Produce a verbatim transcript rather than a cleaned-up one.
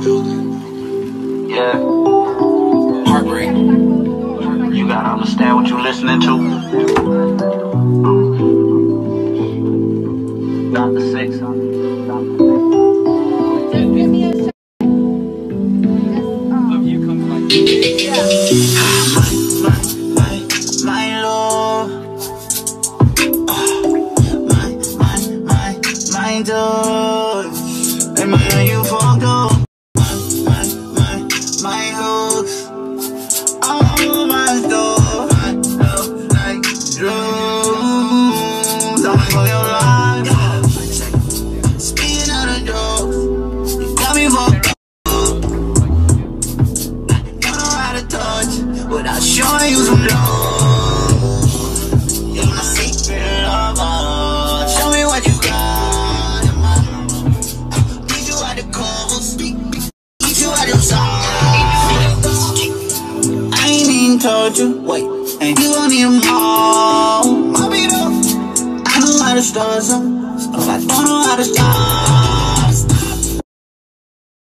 Yeah. Heartbreak. You gotta understand what you're listening to. Doctor Six. And man, you fucked up my, my, my hooks. Oh my door, I love like drugs. I'm for your life. Speaking of the drugs, you got me fucked up. Don't know how to touch without showing you some love. You're my secret lover. Show me what you got. I ain't even told you, wait, and you gon' need them all. I know how to start some, I don't know how to stop.